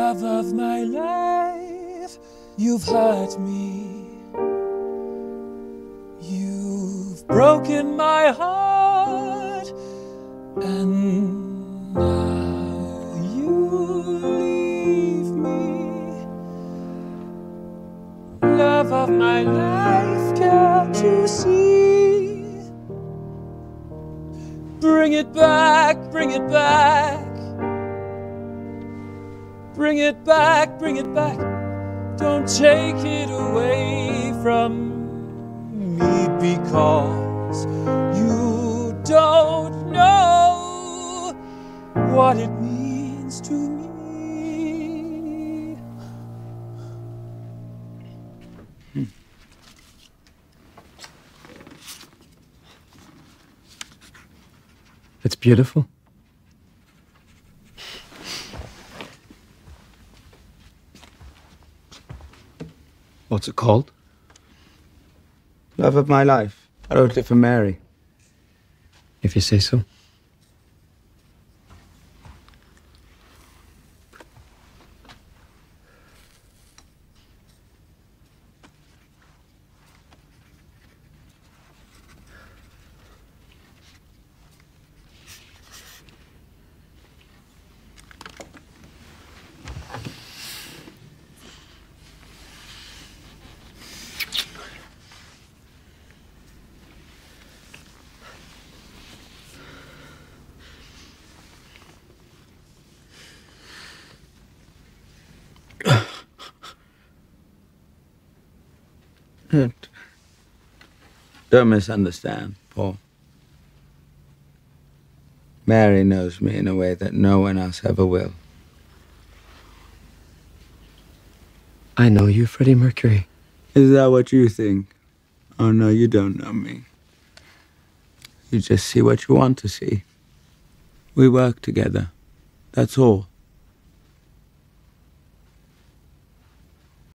Love of my life, you've hurt me. You've broken my heart, and now you leave me. Love of my life, can't you see? Bring it back, bring it back. Bring it back, bring it back. Don't take it away from me, because you don't know what it means to me. It's beautiful. What's it called? Love of my life. I wrote it for Mary. If you say so. Don't misunderstand, Paul. Mary knows me in a way that no one else ever will. I know you, Freddie Mercury. Is that what you think? Oh, no, you don't know me. You just see what you want to see. We work together. That's all.